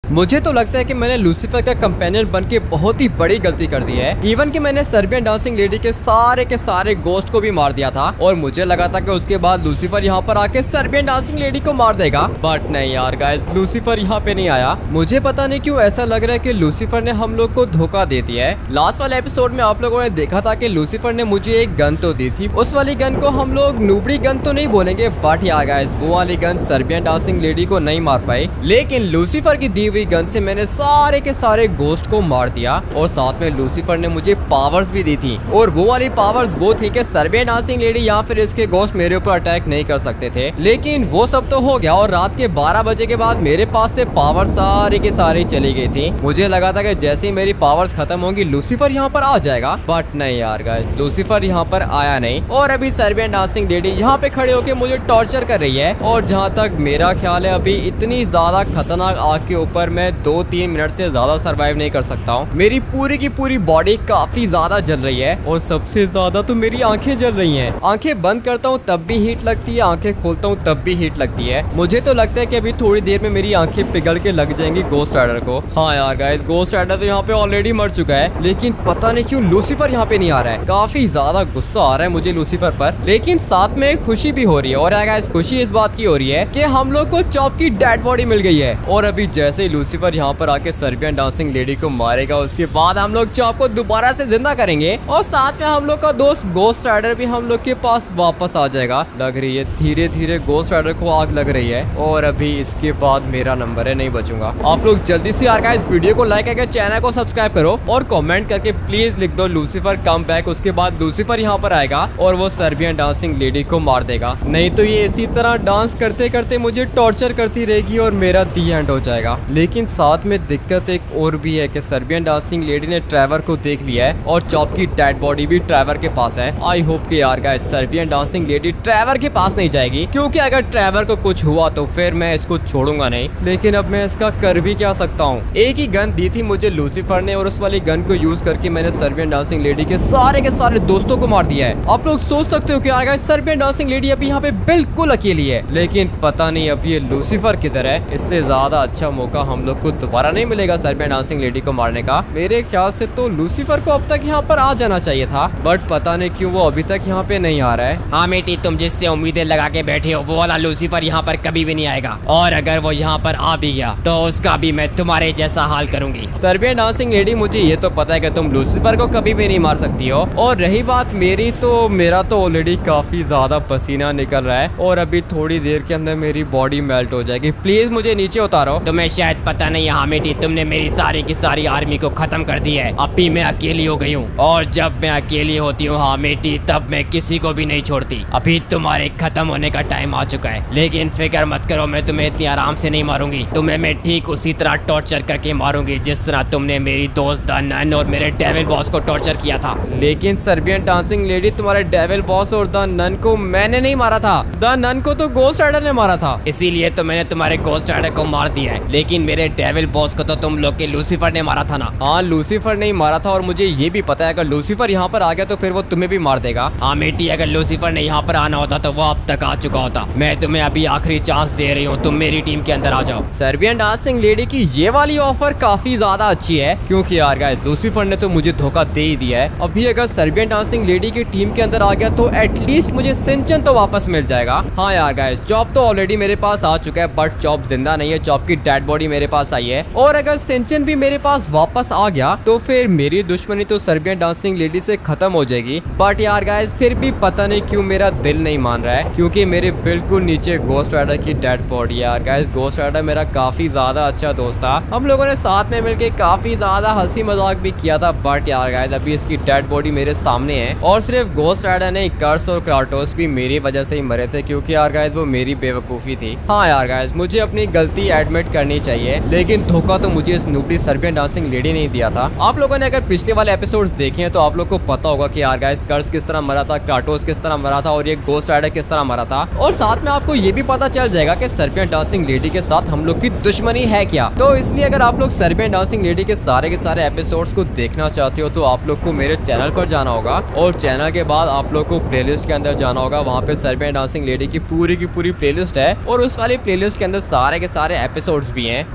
मुझे तो लगता है कि मैंने लूसीफर का कंपेनियन बन के बहुत ही बड़ी गलती कर दी है। इवन कि मैंने सर्बियन डांसिंग लेडी के सारे गोस्ट को भी मार दिया था और मुझे लगा था कि उसके बाद लूसीफर यहाँ पर आके सर्बियन डांसिंग लेडी को मार देगा, बट नहीं यार गाइस, लूसीफर यहाँ पे नहीं आया। मुझे पता नहीं क्यों ऐसा लग रहा है कि लूसीफर ने हम लोग को धोखा दे दिया है। लास्ट वाले एपिसोड में आप लोगों ने देखा था कि लूसीफर ने मुझे एक गन तो दी थी, उस वाली गन को हम लोग नूबड़ी गन तो नहीं बोलेंगे, बट यार गाइस वो वाली गन सर्बियन डांसिंग लेडी को नहीं मार पाई। लेकिन लूसीफर की दी हुई गन से मैंने सारे के सारे गोस्ट को मार दिया और साथ में लूसीफर ने मुझे पावर्स भी दी थी, और वो वाली पावर्स वो थी कि सर्बियन डांसिंग लेडी या फिर इसके गोस्ट मेरे ऊपर अटैक नहीं कर सकते थे। लेकिन वो सब तो हो गया और रात के 12 बजे के बाद मेरे पास से पावर सारी की सारी चली गई थी। मुझे लगा था कि जैसे ही मेरी पावर्स खत्म होंगी लूसीफर यहाँ पर आ जाएगा, बट नहीं यार गाइस, लूसीफर यहाँ पर आया नहीं। और अभी सर्बियन डांसिंग लेडी यहाँ पे खड़े होके मुझे टॉर्चर कर रही है, और जहाँ तक मेरा ख्याल है अभी इतनी ज्यादा खतरनाक आग के ऊपर मैं 2-3 मिनट से ज्यादा सरवाइव नहीं कर सकता हूँ। मेरी पूरी की पूरी बॉडी काफी ज्यादा जल रही है और सबसे ज्यादा तो मेरी आंखें जल रही हैं। आंखें बंद करता हूँ तब भी हीट लगती है, आंखें खोलता हूँ तब भी हीट लगती है। मुझे तो लगता है कि अभी थोड़ी देर में मेरी आंखें पिघल के लग जाएंगी गोस्ट राइडर को। हाँ यार गाइस, गोस्ट राइडर तो यहाँ पे ऑलरेडी मर चुका है, लेकिन पता नहीं क्यों लूसीफर यहाँ पे नहीं आ रहा है। काफी ज्यादा गुस्सा आ रहा है मुझे लूसीफर पर, लेकिन साथ में खुशी भी हो रही है। और गाइस खुशी इस बात की हो रही है कि हम लोग को चॉप की डेड बॉडी मिल गई है, और अभी जैसे ही लूसीफर यहाँ पर आके सर्बियन डांसिंग लेडी को मारेगा उसके बाद हम लोग चॉप को दोबारा से जिंदा करेंगे, और साथ में हम लोग का दोस्त गोस्ट राइडर भी हम लोग के पास वापस आ जाएगा। लग रही है धीरे धीरे गोस्ट राइडर को आग लग रही है, और अभी इसके बाद मेरा नंबर है, नहीं बचूंगा। आप लोग जल्दी से यार गाइस वीडियो को लाइक करके चैनल को सब्सक्राइब करो और कमेंट करके प्लीज लिख दो लूसीफर कम बैक। उसके बाद लूसीफर यहाँ पर आएगा और वो सर्बियन डांसिंग लेडी को मार देगा, नहीं तो ये इसी तरह डांस करते करते मुझे टॉर्चर करती रहेगी और मेरा दी एंड हो जाएगा। लेकिन साथ में दिक्कत एक और भी है कि सर्बियन डांसिंग लेडी ने ट्रेवर को देख लिया है और चॉप की डेड बॉडी भी ट्रेवर के पास है। आई होप कि यार guys Serbian dancing lady Trevor के पास नहीं जाएगी, क्योंकि अगर ट्रेवर को कुछ हुआ तो फिर मैं इसको छोड़ूंगा नहीं। लेकिन अब मैं इसका कर भी क्या सकता हूँ। एक ही गन दी थी मुझे लूसीफर ने और उस वाली गन को यूज करके मैंने सर्बियन डांसिंग लेडी के सारे दोस्तों को मार दिया है। आप लोग सोच सकते हो कि यार गाइस सर्बियन डांसिंग लेडी अभी यहाँ पे बिल्कुल अकेली है, लेकिन पता नहीं अब ये लूसीफर किधर है। इससे ज्यादा अच्छा मौका हम लोग को दोबारा नहीं मिलेगा सर्बियन डांसिंग लेडी को मारने का। मेरे ख्याल से तो लूसीफर को अब तक यहाँ पर आ जाना चाहिए था, बट पता नहीं क्यों वो अभी तक यहाँ पे नहीं आ रहा है। हाँ मेटी, तुम जिससे उम्मीदें लगा के बैठे हो वो वाला लूसीफर यहाँ पर कभी भी नहीं आएगा, और अगर वो यहाँ पर आ भी गया तो उसका भी मैं तुम्हारे जैसा हाल करूंगी। सर्बियन डांसिंग लेडी, मुझे ये तो पता है कि तुम लूसीफर को कभी भी नहीं मार सकती हो। और रही बात मेरी, तो मेरा तो ऑलरेडी काफी ज्यादा पसीना निकल रहा है और अभी थोड़ी देर के अंदर मेरी बॉडी मेल्ट हो जाएगी। प्लीज मुझे नीचे उतारो। तुम्हें शायद पता नहीं है हाँ मेटी, तुमने मेरी सारी की सारी आर्मी को खत्म कर दी है। अभी मैं अकेली हो गई हूँ, और जब मैं अकेली होती हूँ हाँ मेटी, तब मैं किसी को भी नहीं छोड़ती। अभी तुम्हारे खत्म होने का टाइम आ चुका है, लेकिन फिक्र मत करो, मैं तुम्हें इतनी आराम से नहीं मारूंगी। तुम्हें मैं ठीक उसी तरह टॉर्चर करके मारूंगी जिस तरह तुमने मेरी दोस्त द नन और मेरे डेविल बॉस को टॉर्चर किया था। लेकिन सर्बियन डांसिंग लेडी, तुम्हारे डेविल बॉस और द नन को मैंने नहीं मारा था, द नन को तो गोस्ट राइडर ने मारा था। इसीलिए तो मैंने तुम्हारे गोस्ट राइडर को मार दिया है, लेकिन मेरे डेविल बॉस को तो तुम लोग के लूसीफर ने मारा था ना। हाँ लूसीफर ने मारा था, और मुझे ये भी पता है अगर लूसीफर यहाँ पर आ गया तो फिर वो तुम्हें भी मार देगा। हाँ मेटी, अगर लूसीफर ने यहाँ पर आना होता तो वो अब तक आ चुका होता। मैं तुम्हें अभी आखिरी चांस दे रही हूँ, तुम मेरी टीम के अंदर आ जाओ। सर्बियन डांसिंग लेडी की ये वाली ऑफर काफी ज्यादा अच्छी है, क्योंकि यार गाइस लूसीफर ने तो मुझे धोखा दे ही दिया है। अभी अगर सर्बियन डांसिंग लेडी की टीम के अंदर आ गया तो एटलीस्ट मुझे सिंचन तो वापस मिल जाएगा। हाँ यार गाइस, चॉप तो ऑलरेडी मेरे पास आ चुका है, बट चॉप जिंदा नहीं है, चॉप की डेड बॉडी मेरे पास आई है। और अगर सिंचन भी मेरे पास वापस आ गया तो फिर मेरी दुश्मनी तो सर्बियन डांसिंग लेडी से खत्म हो जाएगी। बट यार गाइस फिर भी पता नहीं क्यों मेरा दिल नहीं मान रहा है, क्योंकि मेरे बिल्कुल नीचे गोस्ट राइडर की डेड बॉडी है। यार गाइस गोस्ट राइडर मेरा काफी ज्यादा अच्छा दोस्त था, हम लोगों ने साथ में मिलके काफी ज्यादा हंसी मजाक भी किया था। बट यार गाइस अभी इसकी डेड बॉडी मेरे सामने है, और सिर्फ गोस्ट राइडर नहीं, कर्स और क्राटोस भी मेरी वजह से ही मरे थे, क्योंकि यार गाइस वो मेरी बेवकूफी थी। हाँ यार गाइस मुझे अपनी गलती एडमिट करनी चाहिए, लेकिन धोखा तो मुझे इस नूबड़ी सर्बियन डांसिंग लेडी नहीं दिया था। आप लोगों ने अगर पिछले वाले एपिसोड्स देखे हैं तो आप लोग को पता होगा कि यार गाइस कर्स किस तरह मरा था, क्राटोस किस तरह मरा था, और ये गोस्ट राइडर किस तरह मरा था। और साथ में आपको ये भी पता चल जाएगा कि सर्बियन डांसिंग लेडी के साथ हम लोग की दुश्मनी है क्या। तो इसलिए अगर आप लोग सर्बियन डांसिंग लेडी के सारे एपिसोड्स को देखना चाहते हो तो आप लोग को मेरे चैनल पर जाना होगा, और चैनल के बाद आप लोग को प्लेलिस्ट के अंदर जाना होगा। वहाँ पे सर्बियन डांसिंग लेडी की पूरी प्लेलिस्ट है, और उस वाली प्लेलिस्ट के अंदर सारे के सारे एपिसोड्स भी हैं।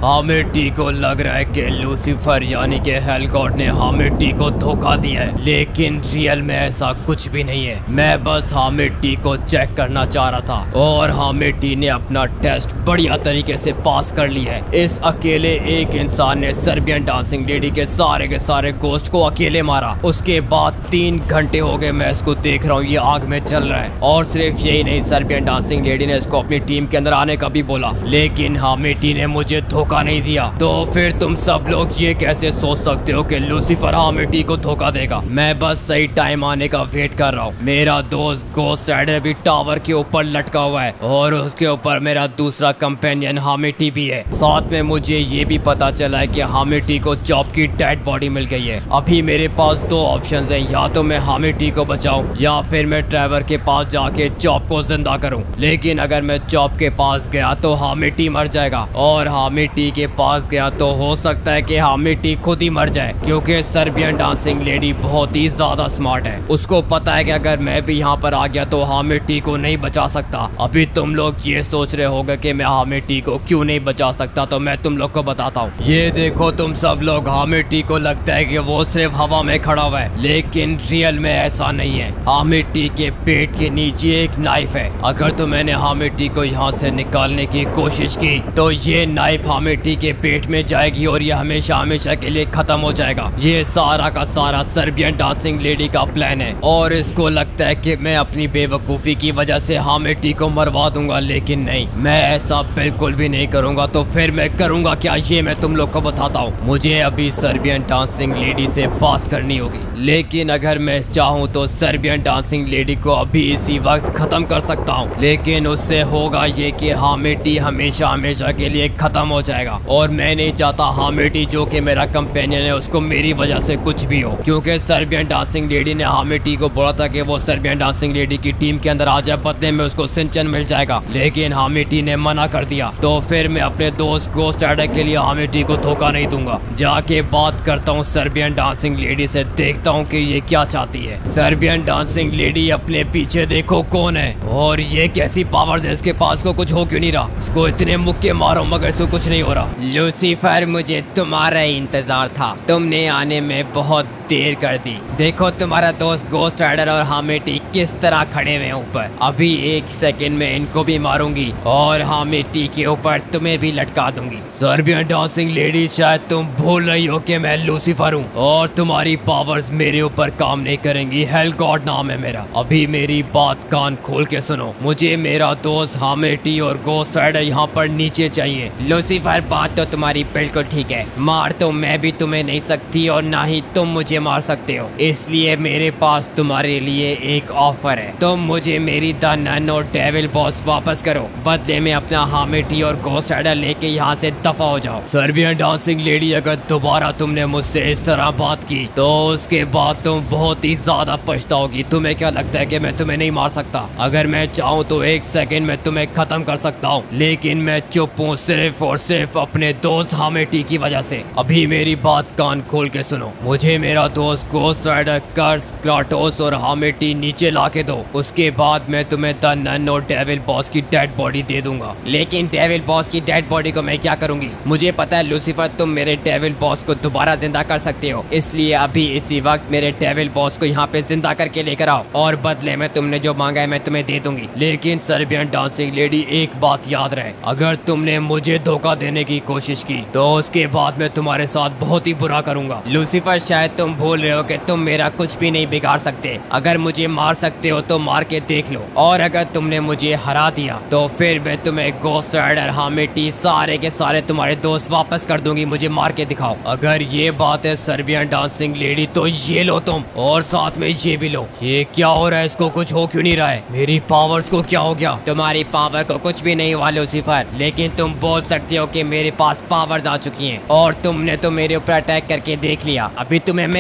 हामिटी को लग रहा है कि लूसीफर यानी कि हेल गॉड ने हामिटी को धोखा दिया है, लेकिन रियल में ऐसा कुछ भी नहीं है। मैं बस हामिटी को चेक करना चाह रहा था और हामिटी ने अपना टेस्ट बढ़िया तरीके से पास कर लिया है। इस अकेले एक इंसान ने सर्बियन डांसिंग लेडी के सारे गोश्त को अकेले मारा। उसके बाद 3 घंटे हो गए मैं इसको देख रहा हूँ, ये आग में चल रहा है। और सिर्फ यही नहीं, सर्बियन डांसिंग लेडी ने इसको अपनी टीम के अंदर आने का भी बोला, लेकिन हामिटी ने मुझे धोखा नहीं दिया। तो फिर तुम सब लोग ये कैसे सोच सकते हो कि लूसीफर हामिटी को धोखा देगा? मैं बस सही टाइम आने का वेट कर रहा हूँ। मेरा दोस्त गोस्ट राइडर भी टावर के ऊपर लटका हुआ है और उसके ऊपर मेरा दूसरा कंपेनियन हामिटी भी है। साथ में मुझे ये भी पता चला है कि हामिटी को चॉप की डेड बॉडी मिल गई है। अभी मेरे पास 2 ऑप्शंस हैं, या तो मैं हामिटी को बचाऊं या फिर मैं ट्रेवर के पास जाके चॉप को जिंदा करूं। लेकिन अगर मैं चॉप के पास गया तो हामिटी मर जाएगा, और हामिटी के पास गया तो हो सकता है कि हामिटी खुद ही मर जाए, क्योंकि सर्बियन डांसिंग लेडी बहुत ही ज्यादा स्मार्ट है। उसको पता है कि अगर मैं भी यहाँ पर आ गया तो हामिटी को नहीं बचा सकता। अभी तुम लोग ये सोच रहे होगे कि मैं हामिटी को क्यों नहीं बचा सकता, तो मैं तुम लोग को बताता हूँ। ये देखो तुम सब लोग, हामिटी को लगता है कि वो सिर्फ हवा में खड़ा हुआ है, लेकिन रियल में ऐसा नहीं है। हामिटी के पेट के नीचे एक नाइफ है। अगर तो मैंने हामिटी को यहाँ से निकालने की कोशिश की तो ये नाइफ हामिटी के पेट में जाएगी और ये हमेशा हमेशा के लिए खत्म हो जाएगा। ये सारा का सारा सर्बियन डांसिंग लेडी का प्लान है, और इसको लगता है कि मैं अपनी बेवकूफ़ी की वजह से हामिटी को मरवा दूंगा, लेकिन नहीं, मैं ऐसा बिल्कुल भी नहीं करूंगा। तो फिर मैं करूंगा क्या, ये मैं तुम लोग को बताता हूँ। मुझे अभी सर्बियन डांसिंग लेडी से बात करनी होगी, लेकिन अगर मैं चाहूँ तो सर्बियन डांसिंग लेडी को अभी इसी वक्त खत्म कर सकता हूँ, लेकिन उससे होगा ये कि हामिटी हमेशा हमेशा के लिए खत्म हो जाएगा। और मैं नहीं चाहता हामिटी जो कि मेरा कंपेनियन है उसको मेरी वजह से कुछ भी हो, क्योंकि सर्बियन डांसिंग लेडी ने हामिटी को बोला था कि वो सर्बियन डांसिंग लेडी की टीम के अंदर आ जाए, बदले में उसको सिंचन मिल जाएगा, लेकिन हामिटी ने मना कर दिया। तो फिर मैं अपने दोस्त गोस्ट राइडर के लिए हामिटी को धोखा नहीं दूंगा। जाके बात करता हूँ सर्बियन डांसिंग लेडी से, देखता हूँ कि ये क्या चाहती है। सर्बियन डांसिंग लेडी अपने पीछे देखो कौन है, और ये कैसी पावर है इसके पास, को कुछ हो क्यों नहीं रहा? इसको इतने मुक्के मारो मगर इसको कुछ नहीं हो रहा। लूसीफर, मुझे तुम्हारा ही इंतजार था, तुमने आने में बहुत देर कर दी। देखो तुम्हारा दोस्त गोस्ट राइडर और हामिटी किस तरह खड़े हुए ऊपर। अभी 1 सेकंड में इनको भी मारूंगी और हामिटी के ऊपर तुम्हें भी लटका दूंगी। सर्बियन डांसिंग लेडी, शायद तुम भूल रही हो कि मैं लूसीफर हूँ और तुम्हारी पावर्स मेरे ऊपर काम नहीं करेंगी। हेल गॉड नाम है मेरा। अभी मेरी बात कान खोल के सुनो, मुझे मेरा दोस्त हामिटी और गोस्ट राइडर यहाँ पर नीचे चाहिए। लूसीफर, बात तो तुम्हारी बिल्कुल ठीक है, मार तो मैं भी तुम्हें नहीं सकती और ना ही तुम मुझे मार सकते हो, इसलिए मेरे पास तुम्हारे लिए एक ऑफर है। तुम मुझे मेरी द नैनो डेविल बॉस वापस करो, बदले में अपना हामिटी और गोस्ट राइडर लेके यहाँ से दफा हो जाओ। सर्बियन डांसिंग लेडी, अगर दोबारा तुमने मुझसे इस तरह बात की तो उसके बाद तुम बहुत ही ज्यादा पछताओगी। तुम्हें क्या लगता है कि मैं तुम्हें नहीं मार सकता? अगर मैं चाहूँ तो 1 सेकंड में तुम्हें खत्म कर सकता हूँ, लेकिन मैं चुप हूँ सिर्फ और सिर्फ अपने दोस्त हामिटी की वजह से। अभी मेरी बात कान खोल के सुनो, मुझे मेरा दोस्त गोस्ट राइडर, कर्स, क्राटोस और हामिटी नीचे ला के दो, उसके बाद मैं तुम्हें द नैनो डेविल बॉस की डेड बॉडी दे दूंगा। लेकिन डेविल बॉस की डेड बॉडी को मैं क्या करूंगी? मुझे पता है लूसीफर, तुम मेरे डेविल बॉस को दोबारा जिंदा कर सकते हो, इसलिए अभी इसी वक्त मेरे डेविल बॉस को यहाँ पे जिंदा करके लेकर आओ, और बदले में तुमने जो मांगा है मैं तुम्हें दे दूंगी। लेकिन सर्बियन डांसिंग लेडी, एक बात याद रहे, अगर तुमने मुझे धोखा देने की कोशिश की तो उसके बाद मैं तुम्हारे साथ बहुत ही बुरा करूंगा। लूसीफर, शायद तुम भूल रहे हो कि तुम मेरा कुछ भी नहीं बिगाड़ सकते। अगर मुझे मार सकते हो तो मार के देख लो, और अगर तुमने मुझे हरा दिया तो फिर मैं तुम्हें गोस्ट राइडर, हामिटी, सारे के सारे तुम्हारे दोस्त वापस कर दूंगी। मुझे मार के दिखाओ। अगर ये बात है सर्बियन डांसिंग लेडी, तो ये लो तुम, और साथ में ये भी लो। ये क्या हो रहा है? इसको कुछ हो क्यों नहीं रहा है? मेरी पावर्स को क्या हो गया? तुम्हारी पावर को कुछ भी नहीं हुआ लूसीफर, लेकिन तुम बोल सकते हो कि मेरे पास पावर्स आ चुकी हैं, और तुमने तो मेरे ऊपर अटैक करके देख लिया। अभी तुम्हें मैं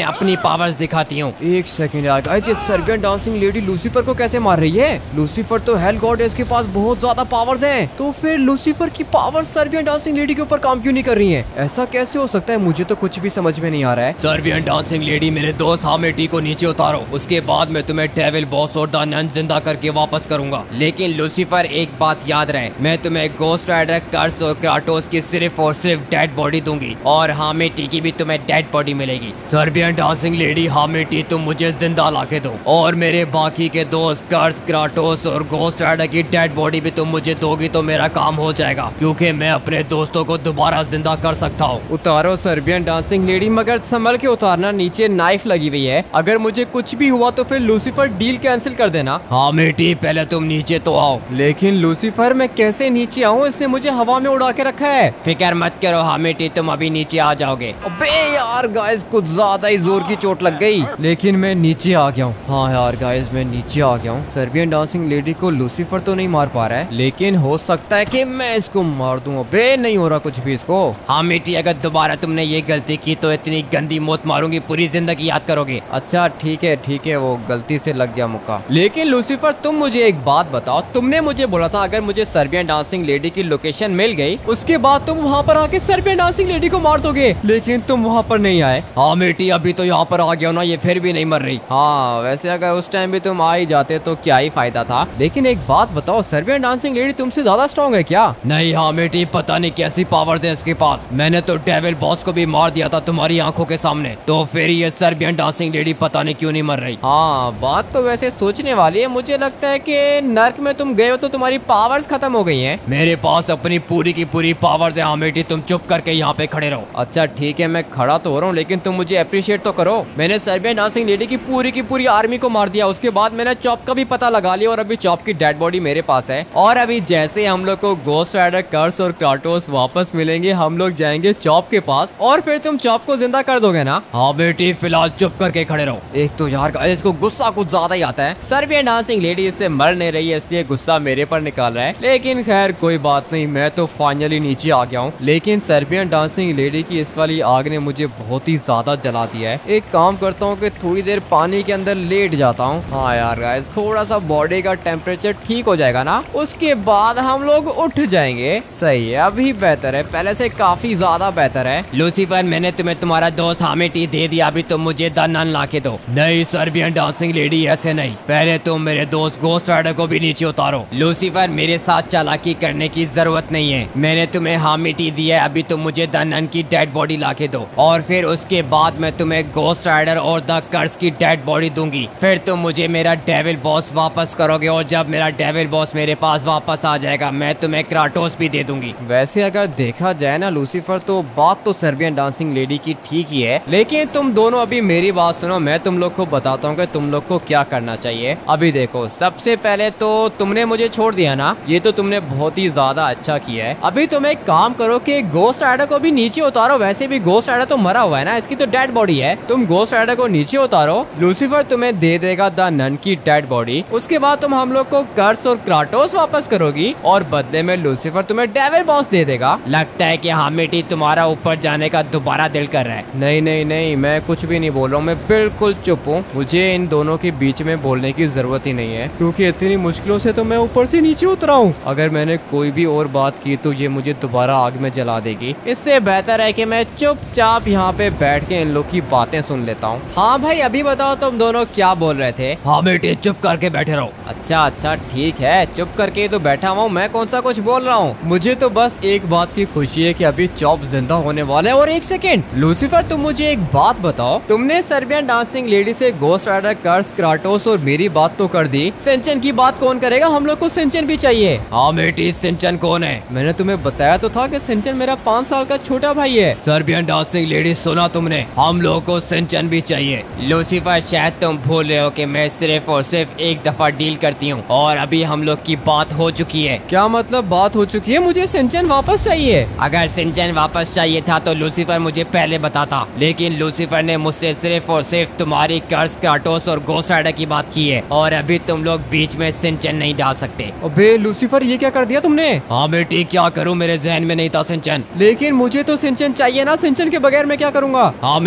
अपनी पावर्स दिखाती हूँ। एक सेकंड यार गाइस, ये सर्बियन डांसिंग लेडी लूसीफर को कैसे मार रही है? लूसीफर तो हेल गॉड है, इसके पास बहुत ज्यादा पावर्स हैं। तो फिर लूसीफर की पावर्स सर्बियन डांसिंग लेडी के ऊपर काम क्यों नहीं कर रही हैं? ऐसा कैसे हो सकता है? मुझे तो कुछ भी समझ में नहीं आ रहा है। सर्बियन डांसिंग लेडी, मेरे दोस्त हामेटी को नीचे उतारो, उसके बाद मैं तुम्हें डेविल बॉस और द नन जिंदा करके वापस करूंगा। लेकिन लूसीफर एक बात याद रहे, मैं तुम्हें गोस्ट राइडर, कर्स और क्राटोस की सिर्फ और सिर्फ डेड बॉडी दूंगी और हामेटी की भी तुम्हें डेड बॉडी मिलेगी। सर्बियन डांसिंग लेडी हामेटी, तुम मुझे जिंदा लाके दो और मेरे बाकी के दोस्त कर्स, क्राटोस और गोस्ट राइडर की डेड बॉडी भी तुम मुझे दोगी तो मेरा काम हो जाएगा, क्योंकि मैं अपने दोस्तों को दोबारा जिंदा कर सकता हूँ। उतारो सर्बियन डांसिंग लेडी, मगर संभल के उतारना, नीचे नाइफ लगी हुई है। अगर मुझे कुछ भी हुआ तो फिर लूसीफर डील कैंसिल कर देना। हामेटी, पहले तुम नीचे तो आओ। लेकिन लूसीफर, मैं कैसे नीचे आऊँ? इसने मुझे हवा में उड़ा के रखा है। फिक्र मत करो हामेटी, तुम अभी नीचे आ जाओगे। अबे यार गाइस, कुछ ज्यादा ही जोर की चोट लग गई, लेकिन मैं नीचे आ गया हूँ। हाँ यार गाइस, मैं नीचे आ गया हूँ। सर्बियन डांसिंग लेडी को लूसीफर तो नहीं मार पा रहा है, लेकिन हो सकता है कि मैं इसको मार दूं। अबे नहीं हो रहा कुछ भी इसको। हामेटी, अगर दोबारा तुमने ये गलती की तो इतनी गंदी मौत मारूंगी, पूरी जिंदगी याद करोगे। अच्छा ठीक है, वो गलती से लग गया मुक्का। लेकिन लूसीफर, तुम मुझे एक बात बताओ, तुमने मुझे बोला था अगर मुझे सर्बियन डांसिंग लेडी की लोकेशन मिल गई उसके बाद तुम वहाँ पर आके सर्बियन डांसिंग लेडी को मार दोगे, लेकिन तुम वहाँ पर नहीं आए। हामेटी, अभी तो यहाँ पर आ गया ना, ये फिर भी नहीं मर रही। हाँ, वैसे अगर उस टाइम भी तुम आ ही जाते तो क्या ही फायदा था। लेकिन एक बात बताओ, सर्बियन डांसिंग लेडी तुमसे ज्यादा स्ट्रॉन्ग है क्या? नहीं हामेटी, पता नहीं कैसी पावर्स है इसके पास। मैंने तो डेविल बॉस को भी मार दिया था तुम्हारी आंखों के सामने, तो फिर ये सर्बियन डांसिंग लेडी पता नहीं क्यों नहीं मर रही। हाँ, बात तो वैसे सोचने वाली है। मुझे लगता है कि नर्क में तुम गए हो तो तुम्हारी पावर्स खत्म हो गई हैं। मेरे पास अपनी पूरी की पूरी पावर्स है हामेटी, तुम चुप करके यहाँ पे खड़े रहो। अच्छा ठीक है, मैं खड़ा तो हो रहा हूँ, लेकिन तुम मुझे अप्रिशिएट तो करो। मैंने सर्बियन डांसिंग लेडी की पूरी आर्मी को मार दिया, उसके बाद मैंने चॉप का भी पता लगा लिया और अभी चॉप की डेड बॉडी मेरे पास है। और अभी जैसे हम लोग को गोस्ट राइडर, कर्स और क्राटोस वापस मिलेंगे, हम लोग जाएंगे चॉप के पास और फिर तुम चॉप को जिंदा कर दोगे ना? हाँ बेटी, फिलहाल चुप करके खड़े रहो। एक तो यार इसको गुस्सा कुछ ज्यादा ही आता है। सर्बियन डांसिंग लेडी इससे मर नहीं रही है, इसलिए गुस्सा मेरे पर निकाल रहा है। लेकिन खैर कोई बात नहीं, मैं तो फाइनली नीचे आ गया हूँ। लेकिन सर्बियन डांसिंग लेडी की इस वाली आग ने मुझे बहुत ही ज्यादा जला दिया है। एक काम करता हूँ कि थोड़ी देर पानी के अंदर लेट जाता हूँ। हाँ यार गाइस, थोड़ा सा बॉडी का टेम्परेचर ठीक हो जाएगा ना, उसके बाद हम लोग उठ जाएंगे। सही है, अभी बेहतर है, पहले से काफी ज्यादा बेहतर है। लूसीफर, मैंने तुम्हें तुम्हारा दोस्त हामेटी दे दिया, अभी तुम मुझे द नन ला के दो। नहीं सर्बियन डांसिंग लेडी, ऐसे नहीं, पहले तुम मेरे दोस्त गोस्ट राइडर को भी नीचे उतारो। लूसीफर, मेरे साथ चालाकी करने की जरूरत नहीं है, मैंने तुम्हें हामेटी दिया है, अभी तुम मुझे द नन की डेड बॉडी ला के दो और फिर उसके बाद मैं तुम्हें गोस्ट राइडर और द कर्स की डेड बॉडी दूंगी। फिर तुम मुझे मेरा डेविल बॉस वापस करोगे और जब मेरा डेविल बॉस मेरे पास वापस आ जाएगा मैं तुम्हें क्राटोस भी दे दूंगी। वैसे अगर देखा जाए ना लूसीफर, तो बात तो सर्बियन डांसिंग लेडी की ठीक ही है, लेकिन तुम दोनों अभी मेरी बात सुनो। मैं तुम लोग को बताता हूँ कि तुम लोग को क्या करना चाहिए। अभी देखो, सबसे पहले तो तुमने मुझे छोड़ दिया ना, ये तो तुमने बहुत ही ज्यादा अच्छा किया है। अभी तुम एक काम करो कि गोस्ट राइडर को भी नीचे उतारो। वैसे भी गोस्ट राइडर तो मरा हुआ है ना, इसकी तो डेड बॉडी है। तुम गोस्ट राइडर को नीचे उतारो, लूसीफर तुम्हें दे देगा द नन की डेड बॉडी। उसके बाद तुम हम लोग को कर्स और क्राटोस वापस करोगी और बदले में लूसीफर तुम्हें डेविल बॉस दे देगा। लगता है कि हामेटी तुम्हारा ऊपर जाने का दोबारा दिल कर रहा है। नहीं नहीं नहीं, मैं कुछ भी नहीं बोल रहा हूँ, मैं बिल्कुल चुप हूँ। मुझे इन दोनों के बीच में बोलने की जरूरत ही नहीं है, क्योंकि इतनी मुश्किलों से तो मैं ऊपर से नीचे उतरा हूँ। अगर मैंने कोई भी और बात की तो ये मुझे दोबारा आग में जला देगी। इससे बेहतर है कि मैं चुपचाप यहाँ पे बैठ के इन लोग की बातें सुन लेता हूँ। हाँ भाई, अभी बताओ तुम दोनों क्या बोल रहे थे? हामेटी, चुप करके बैठे रहो। अच्छा ठीक है, चुप करके तो बैठा हुआ हूँ, मैं कौन सा कुछ बोल रहा हूँ। मुझे तो बस एक बात की खुशी है कि अभी चॉप जिंदा होने वाला है। और एक सेकेंड लूसीफर, तुम मुझे एक बात बताओ, तुमने सर्बियन डांसिंग लेडी से गोस्ट राइडर, कर्स, क्राटोस और मेरी बात तो कर दी, सिंचन की बात कौन करेगा? हम लोग को सिंचन भी चाहिए। हामेटी, सिंचन कौन है? मैंने तुम्हें बताया तो था कि सिंचन मेरा 5 साल का छोटा भाई है। सर्बियन डांसिंग लेडी, सुना तुमने, हम लोगों को सिंचन भी चाहिए। लूसीफर, शायद तुम भूल रहे हो कि मैं सिर्फ और सिर्फ एक दफा डील करती हूँ और अभी हम लोग की बात हो चुकी है। क्या मतलब बात हो चुकी है? मुझे सिंचन वापस चाहिए। अगर सिंचन वापस चाहिए था तो लूसीफर मुझे पहले बताता, लेकिन लूसीफर ने मुझसे सिर्फ और सिर्फ तुम्हारी कर्स, क्राटोस और गोस्ट राइडर की बात की है और अभी तुम लोग बीच में सिंचन नहीं डाल सकते। अबे लूसीफर, ये क्या कर दिया तुमने? हाँ बेटी, क्या करूँ, मेरे जहन में नहीं था सिंचन। लेकिन मुझे तो सिंचन चाहिए ना, सिंचन के बगैर मैं क्या करूँगा? हाँ बेटी,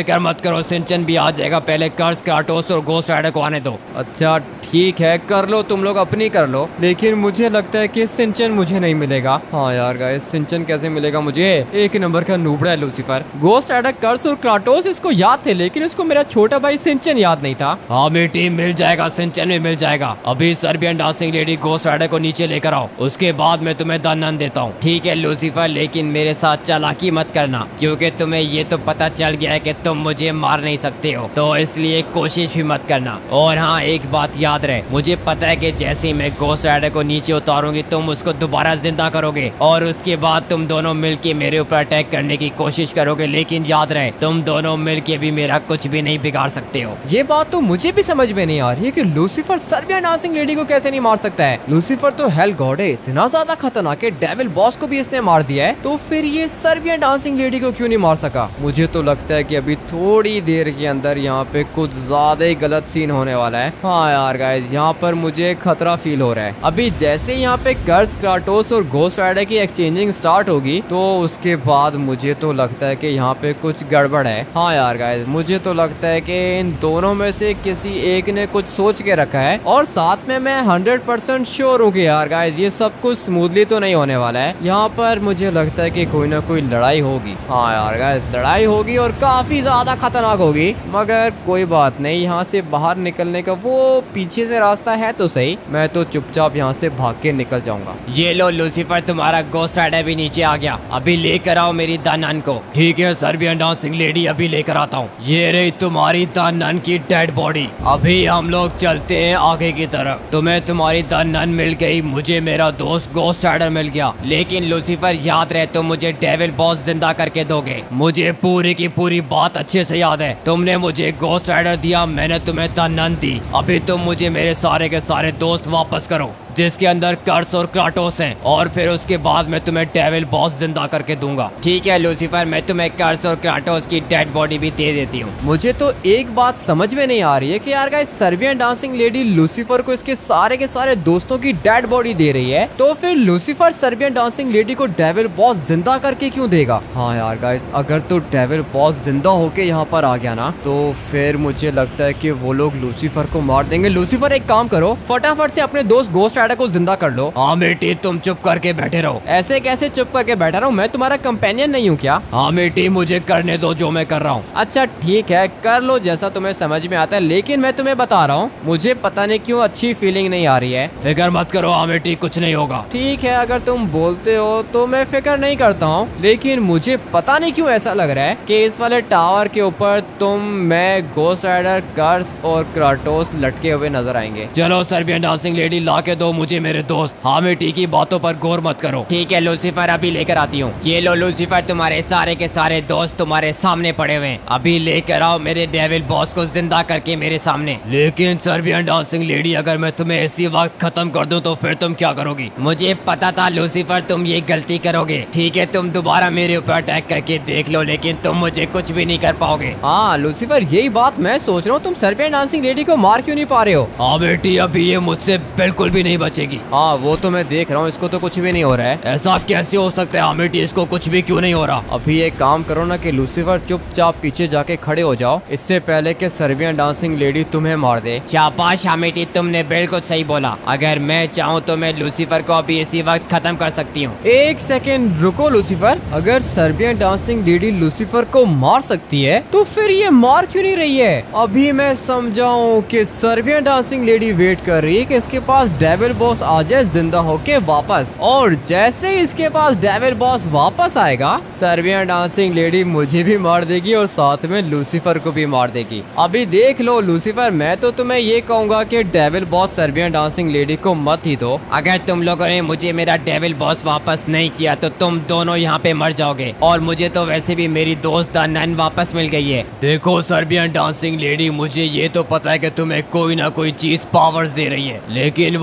फिक्र मत करो, सिंचन भी आ जाएगा, पहले कर्स, क्राटोस और गोस्ट राइडर को आने दो। अच्छा ठीक है, कर लो तुम लोग अपनी कर लो, लेकिन मुझे लगता है कि सिंचन मुझे नहीं मिलेगा। हाँ यार गाइस, सिंचन कैसे मिलेगा मुझे? एक नंबर का नूबड़ा है लूसीफर। गोस्ट राइडर, कर्स और क्राटोस इसको याद थे, लेकिन इसको मेरा छोटा भाई सिंचन याद नहीं था। हाँ मेरी मिल जाएगा, सिंचन भी मिल जाएगा। अभी Serbian dancing lady Ghost Rider को नीचे लेकर आओ, उसके बाद मैं तुम्हें द नन देता हूँ। ठीक है लूसीफर, लेकिन मेरे साथ चालाकी मत करना, क्योंकि तुम्हें ये तो पता चल गया है कि तुम मुझे मार नहीं सकते हो, तो इसलिए कोशिश भी मत करना। और हाँ, एक बात याद रहे, मुझे पता है कि जैसे ही मैं गोस्ट राइडर को नीचे उतारूंगी तुम उसको दोबारा जिंदा करोगे और उसके बाद तुम दोनों मिलके मेरे ऊपर अटैक करने की कोशिश करोगे, लेकिन याद रहे तुम दोनों मिलके भी मेरा कुछ भी नहीं बिगाड़ सकते हो। ये बात तो मुझे भी समझ में नहीं आ रही है कि लूसीफर सर्बियन डांसिंग लेडी को कैसे नहीं मार सकता है। लूसीफर तो हेल गॉड है, इतना ज्यादा खतरनाक है, डेविल बॉस को भी इसने मार दिया है, तो फिर ये सर्बियन डांसिंग लेडी को क्यों नहीं मार सका? मुझे तो लगता है कि अभी थोड़ी देर के अंदर यहाँ पे कुछ ज्यादा ही गलत सीन होने वाला है। हाँ यार गाइस, यहाँ पर मुझे खतरा फील हो रहा है। अभी जैसे यहाँ पे कर्स, क्राटोस और गोस्ट राइडर की एक्सचेंजिंग स्टार्ट होगी तो उसके बाद मुझे तो लगता है कि यहाँ पे कुछ गड़बड़ है। हाँ यार गाइस, मुझे तो लगता है कि इन दोनों में से किसी एक ने कुछ सोच के रखा है, और साथ में मैं 100% श्योर हूँ कि यार गाइस ये सब कुछ स्मूथली तो नहीं होने वाला है। यहाँ पर मुझे लगता है कि कोई ना कोई लड़ाई होगी। हाँ यार गाइस, लड़ाई होगी और काफी ज्यादा खतरनाक होगी, मगर कोई बात नहीं, यहाँ से बाहर निकलने का वो पीछे से रास्ता है तो सही, मैं तो चुपचाप यहाँ से भाग के निकल जाऊंगा। ये लो लूसीफर, तुम्हारा गोस्ट राइडर भी नीचे आ गया, अभी लेकर आओ मेरी द नन को। ठीक है सर्बियन डांसिंग लेडी, अभी लेकर आता हूँ। ये रही तुम्हारी द नन की डेड बॉडी। अभी हम लोग चलते हैं आगे की तरफ। तुम्हें तुम्हारी द नन मिल गई, मुझे मेरा दोस्त गोस्ट राइडर मिल गया, लेकिन लूसीफर याद रहे तुम मुझे डेविल बॉस जिंदा करके दोगे। मुझे पूरी की पूरी बात अच्छे से याद है, तुमने मुझे गोस्ट राइडर दिया, मैंने तुम्हें द नन दी, अभी तुम मुझे मेरे सारे के सारे दोस्त वापस करो जिसके अंदर कर्स और क्राटोस हैं, और फिर उसके बाद मैं तुम्हें डेविल बॉस जिंदा करके दूंगा। ठीक है लूसीफर, मैं तुम्हें कर्स और क्राटोस की डेड बॉडी भी दे देती हूँ। मुझे तो एक बात समझ में नहीं आ रही है कि यार guys, Serbian dancing lady Lucifer को इसके सारे के सारे दोस्तों की डेड बॉडी दे रही है, तो फिर लूसीफर सर्बियन डांसिंग लेडी को डेविल बॉस जिंदा करके क्यों देगा? हाँ यार गाइस, अगर तो डेविल बॉस जिंदा होके यहाँ पर आ गया ना, तो फिर मुझे लगता है कि वो लोग लूसीफर को मार देंगे। लूसीफर एक काम करो, फटाफट से अपने दोस्त गोस्ट राइडर को जिंदा कर लो। हाँ बेटी, तुम चुप करके बैठे रहो। ऐसे कैसे चुप करके बैठा रहा हूँ? मैं तुम्हारा कंपेनियन नहीं हूँ क्या? हाँ बेटी, मुझे करने दो जो मैं कर रहा हूँ। अच्छा ठीक है, कर लो जैसा तुम्हें समझ में आता है, लेकिन मैं तुम्हें बता रहा हूँ, मुझे पता नहीं क्यों अच्छी फीलिंग नहीं आ रही है। फिक्र मत करो हाँ बेटी, कुछ नहीं होगा। ठीक है, अगर तुम बोलते हो तो मैं फिक्र नहीं करता हूँ, लेकिन मुझे पता नहीं क्यों ऐसा लग रहा है कि इस वाले टावर के ऊपर तुम, मैं, गोस्ट राइडर, कर्स और क्राटोस लटके हुए नजर आएंगे। चलो सर्बियन डांसिंग लेडी ला के दो मुझे मेरे दोस्त। हाँ बेटी की बातों पर गौर मत करो। ठीक है लूसीफर, अभी लेकर आती हूँ। ये लो लूसीफर, तुम्हारे सारे के सारे दोस्त तुम्हारे सामने पड़े हुए हैं, अभी लेकर आओ मेरे डेविल बॉस को जिंदा करके मेरे सामने। लेकिन सर्बियन डांसिंग लेडी, अगर मैं तुम्हें इसी वक्त खत्म कर दूं तो फिर तुम क्या करोगी? मुझे पता था लूसीफर तुम ये गलती करोगे। ठीक है, तुम दोबारा मेरे ऊपर अटैक करके देख लो, लेकिन तुम मुझे कुछ भी नहीं कर पाओगे। हाँ लूसीफर, यही बात मैं सोच रहा हूँ, तुम सर्बियन डांसिंग लेडी को मार क्यों नहीं पा रहे हो? हाँ बेटी, अभी ये मुझसे बिल्कुल भी नहीं बचेगी। हाँ वो तो मैं देख रहा हूँ, इसको तो कुछ भी नहीं हो रहा है। ऐसा कैसे हो सकता है हामिटी, इसको कुछ भी क्यों नहीं हो रहा? अभी एक काम करो ना कि लूसीफर चुपचाप पीछे जाके खड़े हो जाओ, इससे पहले कि सर्बियन डांसिंग लेडी तुम्हें मार दे। शाबाश हामिटी, तुमने बिल्कुल सही बोला। अगर मैं चाहूँ तो मैं लूसीफर को अभी इसी वक्त खत्म कर सकती हूँ। एक सेकेंड रुको लूसीफर, अगर सर्बियन डांसिंग लेडी लूसीफर को मार सकती है तो फिर ये मार क्यों नहीं रही है? अभी मैं समझाऊं कि सर्बियन डांसिंग लेडी वेट कर रही है कि इसके पास डेविल बॉस आ जाए जिंदा होके वापस, और जैसे ही इसके पास डेविल बॉस वापस आएगा, सर्बियन डांसिंग लेडी मुझे भी मार देगी और साथ में लूसीफर को भी मार देगी। अभी देख लो लूसीफर, मैं तो तुम्हें ये कहूंगा कि devil boss Serbian dancing lady को मत ही दो। अगर तुम लोगों ने मुझे मेरा डेविल बॉस वापस नहीं किया तो तुम दोनों यहाँ पे मर जाओगे, और मुझे तो वैसे भी मेरी दोस्त द नन वापस मिल गई है। देखो सर्बियन डांसिंग लेडी, मुझे ये तो पता है कि तुम्हें कोई ना कोई चीज पावर्स दे रही है, लेकिन वो कौन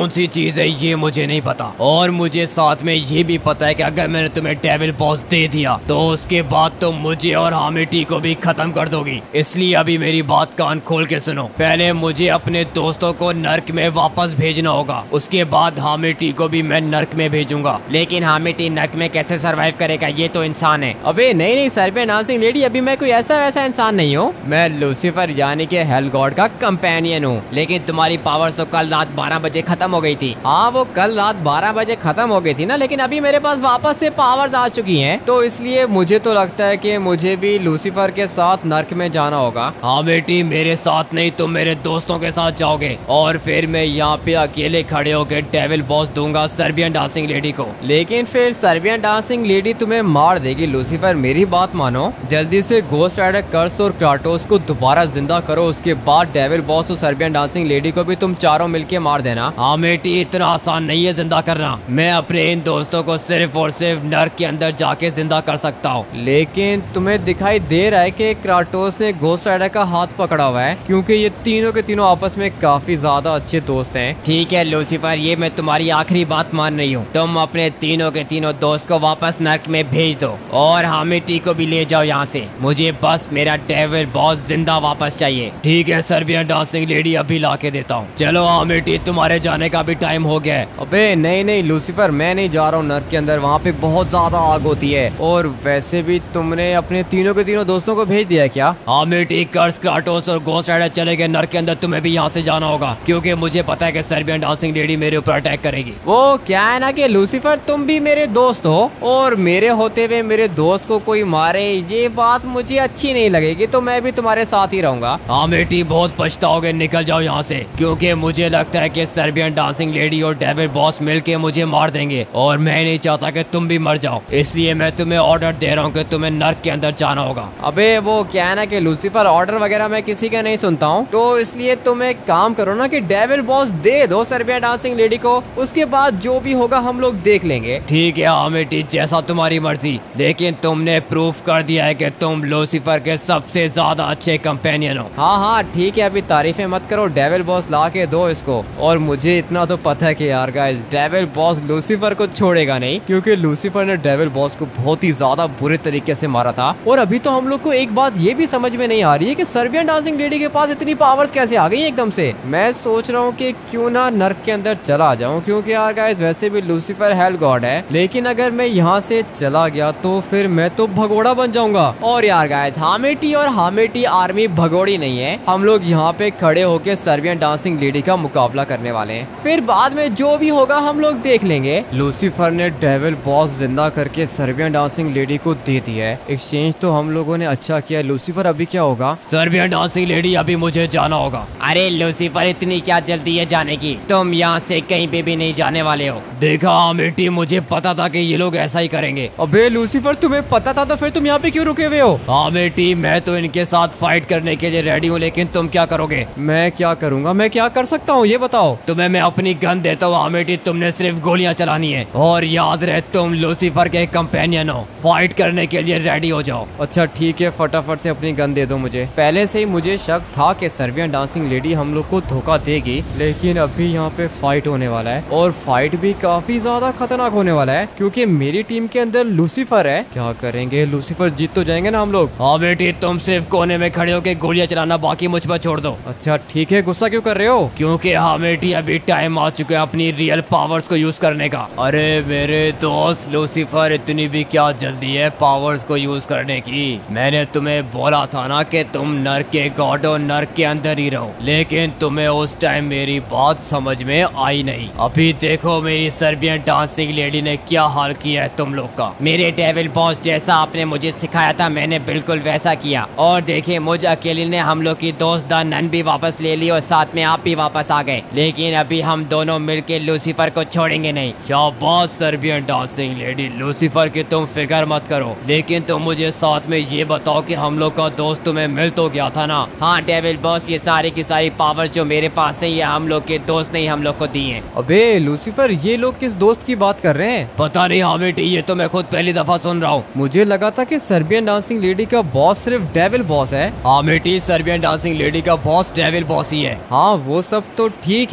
कौन सी चीज है ये मुझे नहीं पता, और मुझे साथ में ये भी पता है कि अगर मैंने तुम्हें डेविल बॉस दे दिया तो उसके बाद तुम मुझे और हामिटी को भी खत्म कर दोगी। इसलिए अभी मेरी बात कान खोल के सुनो। पहले मुझे अपने दोस्तों को नर्क में वापस भेजना होगा, उसके बाद हामिटी को भी मैं नर्क में भेजूंगा। लेकिन हामिटी नर्क में कैसे सरवाइव करेगा, ये तो इंसान है। अबे नहीं नहीं सर्बियन डांसिंग लेडी, अभी मैं कोई ऐसा वैसा इंसान नहीं हूँ। मैं लूसीफर यानी कि हेल गॉड का कंपेनियन हूँ। लेकिन तुम्हारी पावर्स तो कल रात 12 बजे खत्म हो गई थी। हाँ वो कल रात 12 बजे खत्म हो गई थी ना, लेकिन अभी मेरे पास वापस से पावर्स आ चुकी हैं, तो इसलिए मुझे तो लगता है कि मुझे भी लूसीफर के साथ नर्क में जाना होगा। हाँ बेटी, मेरे साथ नहीं तुम मेरे दोस्तों के साथ जाओगे, और फिर मैं यहाँ पे अकेले खड़े होकर डेविल बॉस दूंगा सर्बियन डांसिंग लेडी को। लेकिन फिर सर्बियन डांसिंग लेडी तुम्हें मार देगी लूसीफर, मेरी बात मानो। जल्दी से घोस्ट राइडर कर्स और क्राटोस को दोबारा जिंदा करो, उसके बाद डेविल बॉस और सर्बियन डांसिंग लेडी को भी तुम चारों मिलके मार देना। हाँ बेटी, इतना आसान नहीं है जिंदा करना। मैं अपने इन दोस्तों को सिर्फ और सिर्फ नर्क के अंदर जाके जिंदा कर सकता हूँ। लेकिन तुम्हें दिखाई दे रहा है कि क्राटोस ने घोस्ट राइडर का हाथ पकड़ा हुआ है, क्योंकि ये तीनों के तीनों आपस में काफी ज्यादा अच्छे दोस्त हैं। ठीक है लूसीफर, ये मैं तुम्हारी आखिरी बात मान रही हूँ। तुम अपने तीनों के तीनों दोस्त को वापस नर्क में भेज दो, और हामिटी को भी ले जाओ यहाँ से। मुझे बस मेरा डेविल बॉस जिंदा वापस चाहिए। ठीक है सर्बियन डांसिंग लेडी, अभी ला के देता हूँ। चलो हामिटी, तुम्हारे जाने का भी टाइम हो गया है। अबे नहीं नहीं लूसीफर, मैं नहीं जा रहा हूँ नर्क के अंदर, वहाँ पे बहुत ज्यादा आग होती है। और वैसे भी तुमने अपने तीनों के तीनों दोस्तों को भेज दिया क्या? हामिटी, कर्स, क्राटोस और घोस्ट राइडर चले गए नर्क के अंदर, तुम्हें भी यहाँ से जाना होगा, क्योंकि मुझे पता है कि सर्बियन डांसिंग लेडी मेरे ऊपर अटैक करेगी। वो क्या है ना कि लूसीफर तुम भी मेरे दोस्त हो, और मेरे होते हुए मेरे दोस्त को कोई मारे, ये बात मुझे अच्छी नहीं लगेगी, तो मैं भी तुम्हारे साथ ही रहूंगा। हामिटी, बहुत पछताओगे, निकल जाओ यहाँ से, क्योंकि मुझे लगता है कि सर्बियन डांसिंग लेडी और डेविल बॉस मिलके मुझे मार देंगे, और मैं नहीं चाहता कि तुम भी मर जाओ। इसलिए मैं तुम्हें ऑर्डर दे रहा हूँ कि तुम्हें नर्क के अंदर जाना होगा। अबे वो क्या है ना कि लूसीफर, ऑर्डर वगैरह मैं किसी का नहीं सुनता हूँ, तो इसलिए तुम एक काम करो ना कि डेविल बॉस दे दो सर्बियन डांसिंग लेडी को, उसके बाद जो भी होगा हम लोग देख लेंगे। ठीक है हामिटी, जैसा तुम्हारी मर्जी, लेकिन तुमने प्रूफ कर दिया है कि तुम लूसीफर के सबसे ज्यादा अच्छे कंपेनियन हो। हाँ हाँ ठीक है, अभी तारीफें मत करो, डेविल बॉस ला के दो इसको। और मुझे इतना तो पता है कि यार गाइस, डेविल बॉस लूसीफर को छोड़ेगा नहीं, क्योंकि लूसीफर ने डेविल बॉस को बहुत ही ज्यादा बुरे तरीके से मारा था। और अभी तो हम लोग को एक बात ये भी समझ में नहीं आ रही है कि सर्बियन डांसिंग लेडी के पास इतनी पावर्स कैसे आ गई एकदम से। मैं सोच रहा हूँ कि क्यों ना नर्क के अंदर चला जाऊँ, क्योंकि यार गाइस वैसे भी लूसीफर हेल गॉड है, लेकिन अगर मैं यहाँ से चला गया तो फिर मैं तो भगोड़ा बन जाऊंगा। और यार गाइस, हामिटी और हामिटी आर्मी भगोड़ी नहीं है, हम लोग यहाँ पे खड़े होके सर्बियन डांसिंग लेडी का मुकाबला करने वाले हैं, फिर बाद में जो भी होगा हम लोग देख लेंगे। लूसीफर ने डेविल बॉस जिंदा करके सर्बियन डांसिंग लेडी को दे दिया है, एक्सचेंज तो हम लोगों ने अच्छा किया। लूसीफर अभी क्या होगा? सर्बियन डांसिंग लेडी, अभी मुझे जाना होगा। अरे लूसीफर, इतनी क्या जल्दी है जाने की? तुम यहाँ से कहीं पे भी नहीं जाने वाले हो। देखा हामिटी, मुझे पता था कि ये लोग ऐसा ही करेंगे। अबे लूसीफर, तुम्हें पता था तो फिर तुम यहाँ पे क्यों रुके हुए हो? हामिटी, मैं तो इनके साथ फाइट करने के लिए रेडी हूँ, लेकिन तुम क्या करोगे? मैं क्या करूँगा? मैं क्या कर सकता हूँ ये बताओ। तुम्हें मैं अपनी गन देता हूँ हामिटी, तुमने सिर्फ गोलियां चलानी है, और याद रहे तुम लूसीफर के कंपेनियन हो, फाइट करने के लिए रेडी हो जाओ। अच्छा ठीक है, फटाफट से अपनी गन दे दो मुझे। पहले से ही मुझे शक था कि सर्बियन डांसिंग लेडी हम लोग को धोखा देगी, लेकिन अभी यहाँ पे फाइट होने वाला है, और फाइट भी काफी ज्यादा खतरनाक होने वाला है, क्योंकि मेरी टीम के अंदर लूसीफर है। क्या करेंगे? लूसीफर जीत तो जाएंगे ना हम लोग? हाँ बेटी, तुम सिर्फ कोने में खड़े होकर गोलियां चलाना, बाकी मुझ पर छोड़ दो। अच्छा ठीक है, गुस्सा क्यों कर रहे हो? क्योंकि हाँ बेटी, अभी टाइम आ चुका है अपनी रियल पावर्स को यूज करने का। अरे मेरे दोस्त लूसीफर, इतनी भी क्या जल्दी है पावर्स को यूज करने की? मैंने तुम्हें बोला था ना कि तुम नर्क के गॉड और नर्क के अंदर ही रहो, लेकिन तुम्हें उस टाइम मेरी बात समझ में आई नहीं। अभी देखो मेरी सर्बियन डांसिंग लेडी ने क्या हाल किया है तुम लोग का। मेरे डेविल बॉस, जैसा आपने मुझे सिखाया था मैंने बिल्कुल वैसा किया, और देखिए मुझ अकेले ने हम लोग की दोस्त द नन भी वापस ले ली, और साथ में आप भी वापस आ गए, लेकिन अभी हम दोनों मिलके लूसीफर को छोड़ेंगे नहीं। क्या बात सर्बियन डांसिंग लेडी, लूसीफर की तुम फिक्र मत करो, लेकिन तुम मुझे साथ में ये बताओ कि हम लोग का दोस्त तुम्हें मिल तो गया था ना? हाँ डेविल बॉस, ये सारी की सारी पावर्स जो मेरे पास है ये हम लोग के दोस्त ने हम लोग को दी हैं। अबे लूसीफर, ये लोग किस दोस्त की बात कर रहे हैं? पता नहीं हाँ बेटी, ये तो मैं खुद पहली दफा सुन रहा हूँ। मुझे लगा था कि सर्बियन डांसिंग लेडी का बॉस सिर्फ डेविल बॉस है। हाँ बेटी, सर्बियन डांसिंग लेडी का बॉस डेविल बॉस ही है। हाँ वो सब तो ठीक है, लेकिन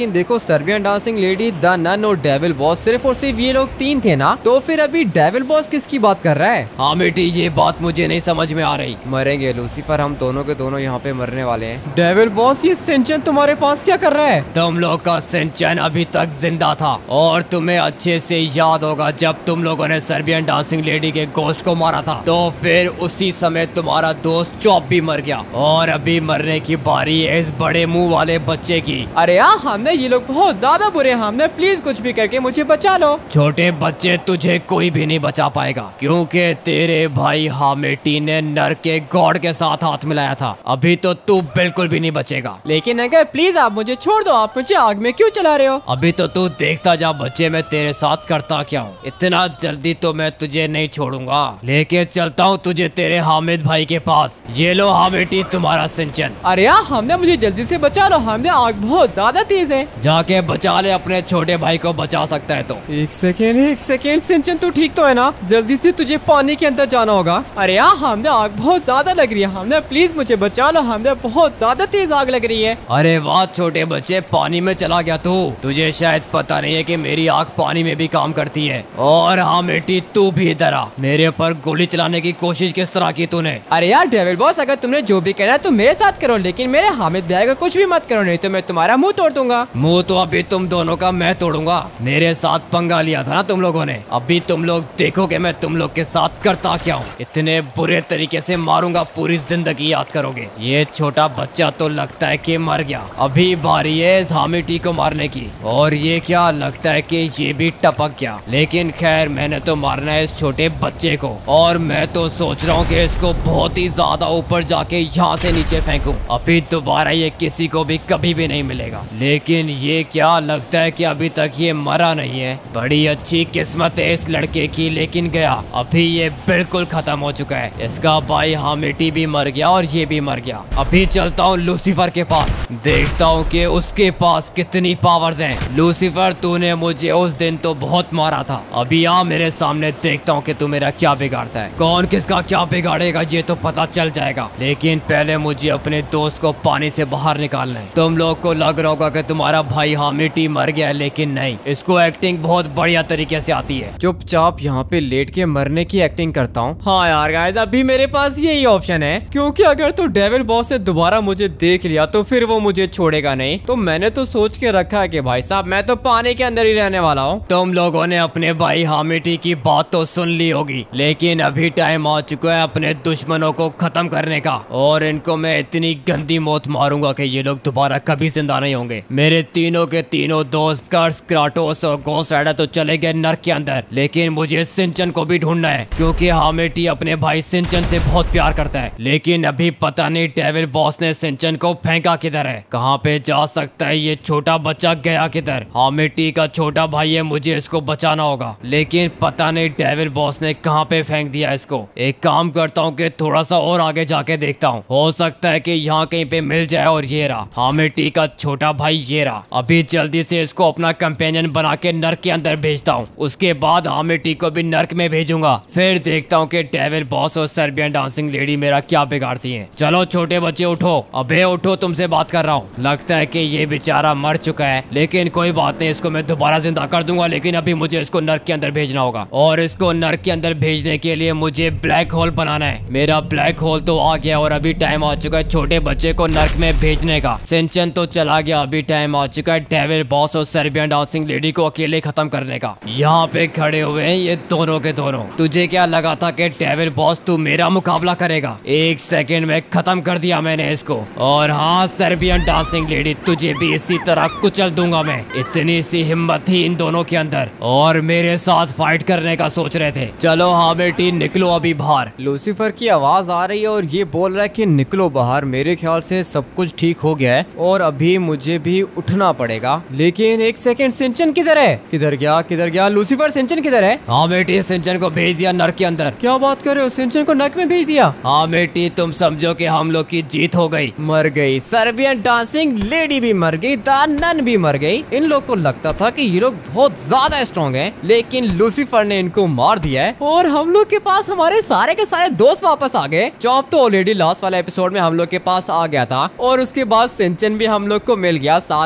लेकिन देखो Serbian dancing lady, the nun और डेविल बॉस सिर्फ और सिर्फ ये लोग 3 थे ना, तो फिर अभी डेविल बॉस किसकी बात कर रहा है? हाँ बेटी, ये बात मुझे नहीं समझ में आ रही। मरेंगे लूसीफर, हम दोनों के दोनों यहाँ पे मरने वाले हैं। डेविल बॉस, ये सिंचन तुम्हारे पास क्या कर रहा है? तुम लोग का सिंचन अभी तक जिंदा था और तुम्हें अच्छे से याद होगा जब तुम लोगों ने सर्बियन डांसिंग लेडी के गोश्त को मारा था, तो फिर उसी समय तुम्हारा दोस्त चॉप भी मर गया और अभी मरने की बारी है इस बड़े मुंह वाले बच्चे की। अरे यार, हमने ये लोग बहुत ज्यादा बुरे हैं, हमने प्लीज कुछ भी करके मुझे बचा लो। छोटे बच्चे, तुझे कोई भी नहीं बचा पाएगा क्योंकि तेरे भाई हामेटी ने नर के गॉड के साथ हाथ मिलाया था। अभी तो तू बिल्कुल भी नहीं बचेगा। लेकिन अगर प्लीज आप मुझे छोड़ दो, आप मुझे आग में क्यों चला रहे हो? अभी तो तू देखता जा बच्चे, मैं तेरे साथ करता क्या हूँ। इतना जल्दी तो मैं तुझे नहीं छोड़ूंगा, लेके चलता हूँ तुझे तेरे हामिद भाई के पास। ये लो हामेटी, तुम्हारा सिंचन। अरे यार, हमने मुझे जल्दी से बचा लो, हमने आग बहुत ज्यादा तेज है। जाके बचा ले, अपने छोटे भाई को बचा सकता है तो। एक सेकेंड सिंचन, तू ठीक तो है ना? जल्दी से तुझे पानी के अंदर जाना होगा। अरे यार, हमने आग बहुत ज्यादा लग रही है, हमने प्लीज मुझे बचा लो, हमने बहुत ज्यादा तेज आग लग रही है। अरे वाह छोटे बच्चे, पानी में चला गया तू। तुझे शायद पता नहीं है कि मेरी आग पानी में भी काम करती है। और हाँ बेटी, तू भी इधर आ। मेरे ऊपर गोली चलाने की कोशिश किस तरह की तूने? अरे यार डेविल बॉस, अगर तुमने जो भी कहना है तो मेरे साथ करो, लेकिन मेरे हामिद भाई को कुछ भी मत करो, नहीं तो मैं तुम्हारा मुंह तोड़ दूंगा। मुंह तो अभी तुम दोनों का मैं तोड़ूंगा। मेरे साथ पंगा लिया था ना तुम लोगों ने, अभी तुम लोग देखोगे मैं तुम लोग के साथ करता क्या हूँ। इतने बुरे तरीके से मारूंगा, पूरी जिंदगी याद करोगे। ये छोटा बच्चा तो लगता है कि मर गया। अभी बारी है इस हामिटी को मारने की। और ये क्या लगता है कि ये भी टपक गया, लेकिन खैर मैंने तो मारना है इस छोटे बच्चे को। और मैं तो सोच रहा हूँ कि इसको बहुत ही ज्यादा ऊपर जाके यहाँ से नीचे फेंकूं। अभी दोबारा ये किसी को भी कभी भी नहीं मिलेगा। लेकिन ये क्या लगता है कि अभी तक ये मरा नहीं है। बड़ी अच्छी किस्मत है इस लड़के की, लेकिन गया। अभी ये बिल्कुल खत्म हो चुका है। इसका भाई हामिटी भी मर गया और ये भी मर गया। अभी चलता हूँ लूसीफर के पास, देखता हूँ कि उसके पास कितनी पावर्स हैं। लूसीफर, तूने मुझे उस दिन तो बहुत मारा था, अभी आ मेरे सामने, देखता हूँ कि तू मेरा क्या बिगाड़ता है। कौन किसका क्या बिगाड़ेगा ये तो पता चल जाएगा, लेकिन पहले मुझे अपने दोस्त को पानी से बाहर निकालना है। तुम लोग को लग रहा होगा कि तुम्हारा भाई हामिटी मर गया है, लेकिन नहीं, इसको एक्टिंग बहुत बढ़िया तरीके से आती है। चुपचाप यहाँ पे लेट के मरने की एक्टिंग करता हूँ। हाँ यार गाइस, अभी मेरे पास यही ऑप्शन है, क्योंकि अगर तो डेविल बॉस ने दोबारा मुझे देख लिया तो फिर वो मुझे छोड़ेगा नहीं। तो मैंने तो सोच के रखा है कि भाई साहब मैं तो पानी के अंदर ही रहने वाला हूँ। तुम लोगों ने अपने भाई हामिटी की बात तो सुन ली होगी, लेकिन अभी टाइम आ चुका है अपने दुश्मनों को खत्म करने का। और इनको मैं इतनी गंदी मौत मारूंगा कि ये लोग दोबारा कभी जिंदा नहीं होंगे। मेरे तीनों के तीनों दोस्त कर्स, क्राटोस और गोस्ट राइडर तो चले गए नर्क के अंदर, लेकिन मुझे सिंचन को भी ढूंढना है, क्योंकि हामिटी अपने भाई सिंचन से बहुत प्यार करता है। लेकिन अभी पता नहीं डेविल बॉस ने सिंचन को फेंका किधर है, कहाँ पे जा सकता है ये छोटा बच्चा, गया किधर? हामिटी का छोटा भाई है, मुझे इसको बचाना होगा, लेकिन पता नहीं डेविल बॉस ने कहाँ पे फेंक दिया इसको। एक काम करता हूँ कि थोड़ा सा और आगे जाके देखता हूँ, हो सकता है कि यहाँ कहीं पे मिल जाए। और ये रहा हामिटी का छोटा भाई, ये रहा। अभी जल्दी से इसको अपना कंपेनियन बना के नर्क के अंदर भेजता हूँ, उसके बाद हामिटी को भी नर्क में भेजूंगा। फिर देखता हूँ कि डेविल बॉस और सर्बियन डांसिंग लेडी मेरा क्या बिगाड़ती हैं। चलो छोटे बच्चे उठो, अबे उठो, तुमसे बात कर रहा हूँ। लगता है कि ये बेचारा मर चुका है, लेकिन कोई बात नहीं, इसको मैं दोबारा जिंदा कर दूंगा। लेकिन अभी मुझे इसको नर्क के अंदर भेजना होगा, और इसको नर्क के अंदर भेजने के लिए मुझे ब्लैक होल बनाना है। मेरा ब्लैक होल तो आ गया और अभी टाइम आ चुका है छोटे बच्चे को नर्क में भेजने का। सिंचन तो चला गया, अभी टाइम आ चुका है डेविल बॉस और सर्बियन डांसिंग लेडी को अकेले खत्म करने का। यहाँ पे खड़े हुए हैं ये दोनों के दोनों। तुझे क्या लगा था कि डेविल बॉस तू मेरा मुकाबला करेगा? एक सेकंड में खत्म कर दिया मैंने इसको। और हाँ सर्बियन डांसिंग लेडी, तुझे भी इसी तरह कुचल दूंगा मैं। इतनी सी हिम्मत थी इन दोनों के अंदर, और मेरे साथ फाइट करने का सोच रहे थे। चलो हामिटी निकलो अभी बाहर। लूसीफर की आवाज आ रही है और ये बोल रहा है कि निकलो बाहर। मेरे ख्याल से सब कुछ ठीक हो गया है और अभी मुझे भी उठना पड़ेगा। लेकिन एक सेकंड, सिंचन किधर है? किधर गया लूसीफर? सिंचन किधर है? हाँ बेटी, सिंचन को भेज दिया नर्क के अंदर। क्या बात कर रहे हो? सिंचन को नर्क में भेज दिया? हाँ बेटी, तुम समझो कि हम लोग की जीत हो गई। मर गई सर्बियन डांसिंग लेडी भी मर गई, द नन भी मर गई। इन लोग को लगता था कि ये लोग बहुत ज्यादा स्ट्रॉन्ग हैं, लेकिन लूसीफर ने इनको मार दिया है और हम लोग के पास हमारे सारे के सारे दोस्त वापस आ गए। चॉप तो ऑलरेडी लास्ट वाले एपिसोड में हम लोग के पास आ गया था, और उसके बाद सिंचन भी हम लोग को मिल गया, साथ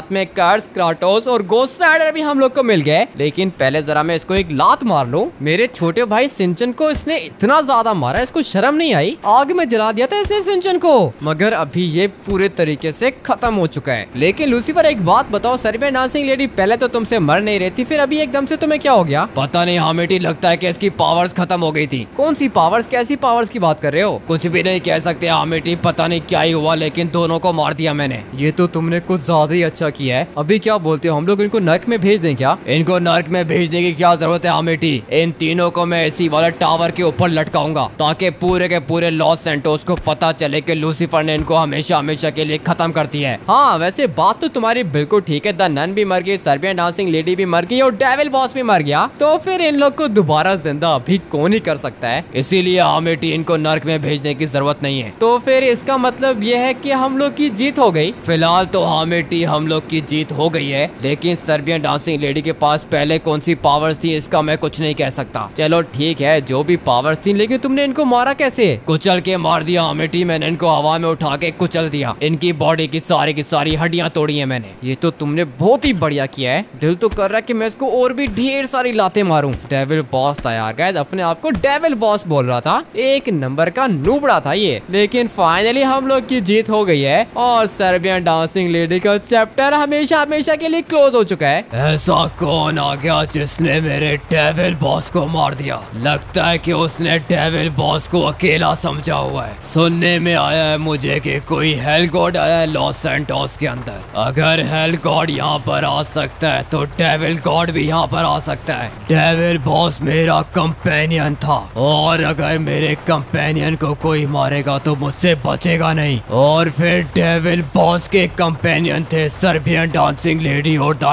साथ में कर्स, क्राटोस और गोस्ट राइडर भी हम लोग को मिल गए। लेकिन पहले जरा मैं इसको एक लात मार लूं। मेरे छोटे भाई सिंचन को इसने इतना ज्यादा मारा, इसको शर्म नहीं आई? आग में जला दिया था इसने सिंचन को, मगर अभी ये पूरे तरीके से खत्म हो चुका है। लेकिन लूसीफर एक बात बताओ, सर्बियन डांसिंग लेडी पहले तो तुमसे मर नहीं रही थी, फिर अभी एकदम से तुम्हें क्या हो गया? पता नहीं हामिटी, लगता है कि इसकी पावर्स खत्म हो गई थी। कौन सी पावर्स, कैसी पावर्स की बात कर रहे हो? कुछ भी नहीं कह सकते हामिटी, पता नहीं क्या ही हुआ, लेकिन दोनों को मार दिया मैंने। ये तो तुमने कुछ ज्यादा ही अच्छा किया है। अभी क्या बोलते हो, हम लोग इनको नर्क में भेज दें क्या? इनको नर्क में भेजने की क्या जरूरत है हामिटी? इन तीनों को मैं इसी वाले टावर के ऊपर लटकाऊंगा ताकि पूरे के पूरे लॉस सैंटोस को पता चले कि लूसीफर ने इनको हमेशा हमेशा के लिए खत्म कर दिया है। हाँ वैसे बात तो तुम्हारी बिल्कुल ठीक है। द नन भी मर गई, सर्बियन डांसिंग लेडी भी मर गई और डेविल बॉस भी मर गया, तो फिर इन लोग को दोबारा जिंदा अभी कौन ही कर सकता है? इसीलिए हामिटी इनको नर्क में भेजने की जरूरत नहीं है। तो फिर इसका मतलब ये है कि हम लोग की जीत हो गई। फिलहाल तो हामिटी हम लोग की जीत हो गई है, लेकिन सर्बियन डांसिंग लेडी के पास पहले कौन सी पावर्स थी इसका मैं कुछ नहीं कह सकता। चलो ठीक है, जो भी पावर्स थी, लेकिन तुमने इनको मारा कैसे? कुचल के मार दिया हामिटी, मैंने इनको हवा में उठा के कुचल दिया। इनकी बॉडी की सारी हड्डियां तोड़ी है मैंने। ये तो तुमने बहुत ही बढ़िया किया है। दिल तो कर रहा है कि मैं इसको और भी ढेर सारी लाते मारूं। डेविल बॉस था यार, गाइस अपने आप को डेविल बॉस बोल रहा था, एक नंबर का नूबड़ा था ये। लेकिन फाइनली हम लोग की जीत हो गई है और सर्बियन डांसिंग लेडी का चैप्टर हमेशा हमेशा के लिए क्लोज हो चुका है। ऐसा कौन आ गया जिसने मेरे डेविल बॉस को मार दिया? लगता है कि उसने डेविल बॉस को अकेला समझा हुआ है। सुनने में आया है मुझे कि कोई हेल गॉड आया है लॉस सैंटोस के अंदर। अगर हेल गॉड यहाँ पर आ सकता है तो डेविल गॉड भी यहाँ पर आ सकता है। डेविल बॉस मेरा कंपेनियन था और अगर मेरे कंपेनियन को कोई मारेगा तो मुझसे बचेगा नहीं। और फिर डेविल बॉस के कंपेनियन थे सर्बियन डांसिंग लेडी और द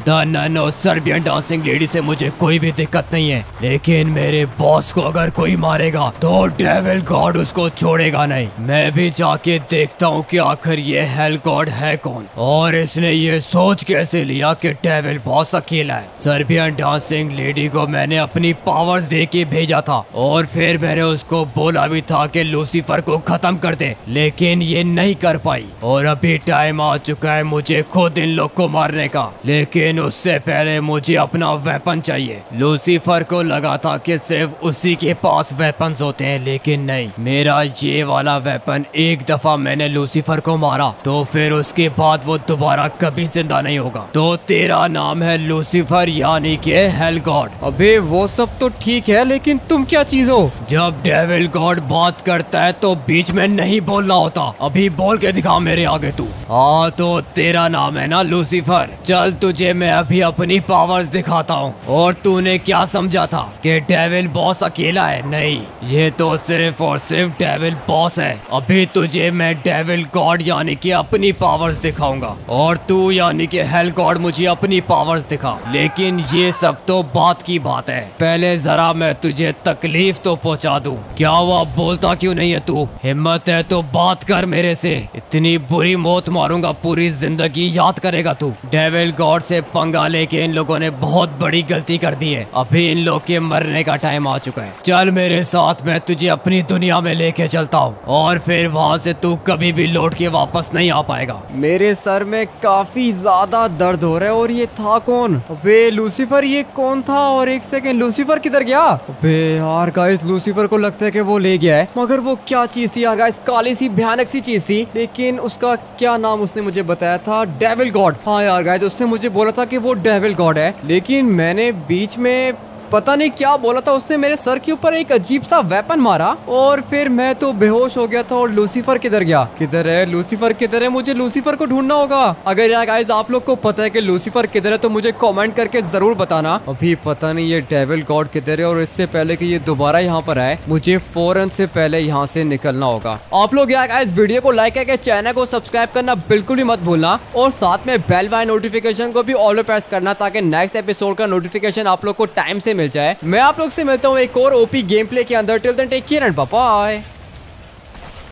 नन और सर्बियन डांसिंग लेडी से मुझे कोई भी दिक्कत नहीं है, लेकिन मेरे बॉस को अगर कोई मारेगा तो डेविल गॉड उसको छोड़ेगा नहीं। मैं भी जाके देखता हूँ कि आखिर ये हेल गॉड है कौन और इसने ये सोच कैसे लिया कि डेविल बॉस अकेला है। सर्बियन डांसिंग लेडी को मैंने अपनी पावर्स दे के भेजा था और फिर मैंने उसको बोला भी था कि लूसीफर को खत्म कर दे, लेकिन ये नहीं कर पाई। और अभी टाइम आ चुका है मुझे खुद इन लोग को मारने का, लेकिन उससे पहले मुझे अपना वेपन चाहिए। लूसीफर को लगा था कि सिर्फ उसी के पास वेपन्स होते हैं, लेकिन नहीं, मेरा ये वाला वेपन एक दफा मैंने लूसीफर को मारा तो फिर उसके बाद वो दोबारा कभी जिंदा नहीं होगा। तो तेरा नाम है लूसीफर यानी कि हेल गॉड। अबे वो सब तो ठीक है, लेकिन तुम क्या चीज हो? जब डेविल गॉड बात करता है तो बीच में नहीं बोलना होता। अभी बोल के दिखा मेरे आगे तू। हाँ तो तेरा नाम है ना लूसीफर। चल तुझे मैं अभी अपनी पावर्स दिखाता हूँ। और तूने क्या समझा था कि डेविल बॉस अकेला है? नहीं, ये तो सिर्फ और सिर्फ डेविल बॉस है। अभी तुझे मैं डेविल गॉड यानी कि अपनी पावर्स दिखाऊंगा और तू यानी कि हेल गॉड मुझे अपनी पावर्स दिखा। लेकिन ये सब तो बात की बात है, पहले जरा मैं तुझे तकलीफ तो पहुंचा दूं। क्या हुआ, बोलता क्यों नहीं है तू? हिम्मत है तो बात कर मेरे से। इतनी बुरी मौत मारूंगा पूरी जिंदगी याद करेगा तू। डेविल गॉड से पंगा लेके इन लोगों ने बहुत बड़ी गलती कर दी है। अभी इन लोग के मरने का टाइम आ चुका है। चल मेरे साथ, मैं तुझे अपनी दुनिया में लेके चलता हूँ और फिर वहाँ से तू कभी भी लौट के वापस नहीं आ पाएगा। मेरे सर में काफी ज्यादा दर्द हो रहा है। और ये था कौन? अबे लूसीफर, ये कौन था? और एक सेकंड, लूसीफर किधर गया? अबे यार गाइस, लूसीफर को लगता है कि वो ले गया है, मगर वो क्या चीज थी यार गाइस? काली सी भयानक सी चीज थी, लेकिन उसका क्या नाम उसने मुझे बताया था? Devil god. हाँ यार गाइस, उसने मुझे बोला था कि वो डेविल गॉड है, लेकिन मैंने बीच में पता नहीं क्या बोला था, उसने मेरे सर के ऊपर एक अजीब सा वेपन मारा और फिर मैं तो बेहोश हो गया था। और लूसीफर किधर गया? किधर है लूसीफर? किधर है? मुझे लूसीफर को ढूंढना होगा। अगर यार गाइस आप लोग को पता है कि लूसीफर किधर है तो मुझे कमेंट करके जरूर बताना। अभी पता नहीं ये डेविल गॉड किधर है, और इससे पहले कि ये दोबारा यहाँ पर आए मुझे फौरन से पहले यहाँ से निकलना होगा। आप लोग यार गाइस वीडियो को लाइक करके चैनल को सब्सक्राइब करना बिल्कुल भी मत भूलना और साथ में बेल वाले नोटिफिकेशन को भी ऑल प्रेस करना ताकि नेक्स्ट एपिसोड का नोटिफिकेशन आप लोग को टाइम से मिल जाए। मैं आप लोग से मिलता हूँ एक और ओपी गेम प्ले के अंदर। Till then take care and bye bye.